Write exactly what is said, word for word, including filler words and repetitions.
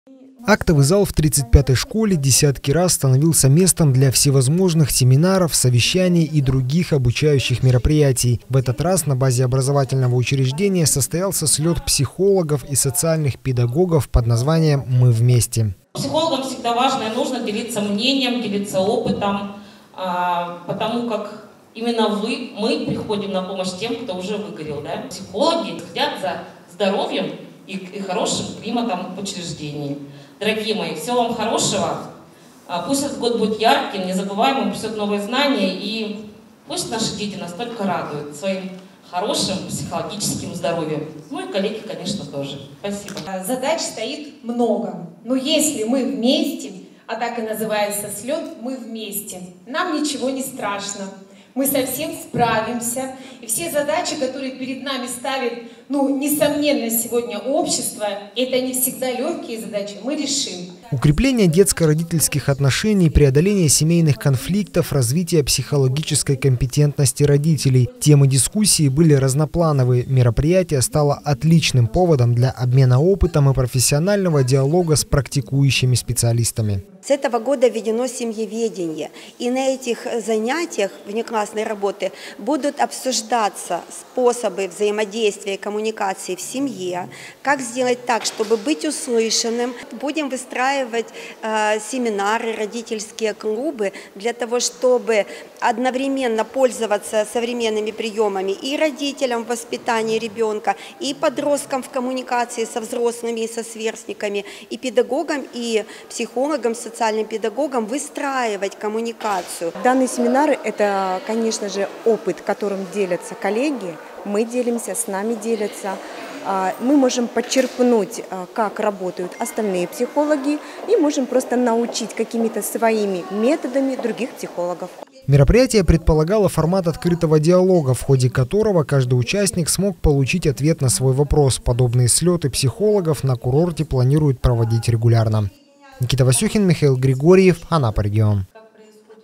Актовый зал в тридцать пятой школе десятки раз становился местом для всевозможных семинаров, совещаний и других обучающих мероприятий. В этот раз на базе образовательного учреждения состоялся слет психологов и социальных педагогов под названием «Мы вместе». Психологам всегда важно и нужно делиться мнением, делиться опытом, потому как именно вы, мы приходим на помощь тем, кто уже выгорел. Да? Психологи следят за здоровьем и, и хорошим климатом в учреждении. Дорогие мои, всего вам хорошего. Пусть этот год будет ярким, незабываемым, принесет новые знания, и пусть наши дети нас только радуют своим хорошим психологическим здоровьем. Ну и коллеги, конечно, тоже. Спасибо. Задач стоит много, но если мы вместе, а так и называется слет, мы вместе, нам ничего не страшно. Мы совсем справимся, и все задачи, которые перед нами ставит, ну, несомненно, сегодня общество, это не всегда легкие задачи, мы решим. Укрепление детско-родительских отношений, преодоление семейных конфликтов, развитие психологической компетентности родителей. Темы дискуссии были разноплановые. Мероприятие стало отличным поводом для обмена опытом и профессионального диалога с практикующими специалистами. С этого года введено семьеведение, и на этих занятиях внеклассной работы будут обсуждаться способы взаимодействия и коммуникации в семье, как сделать так, чтобы быть услышанным. Будем выстраивать э, семинары, родительские клубы для того, чтобы одновременно пользоваться современными приемами и родителям в воспитании ребенка, и подросткам в коммуникации со взрослыми и со сверстниками, и педагогам, и психологам, социальным педагогам выстраивать коммуникацию. Данные семинары – это, конечно же, опыт, которым делятся коллеги, мы делимся, с нами делятся. Мы можем подчерпнуть, как работают остальные психологи, и можем просто научить какими-то своими методами других психологов. Мероприятие предполагало формат открытого диалога, в ходе которого каждый участник смог получить ответ на свой вопрос. Подобные слеты психологов на курорте планируют проводить регулярно. Никита Васюхин, Михаил Григорьев, Анапа регион.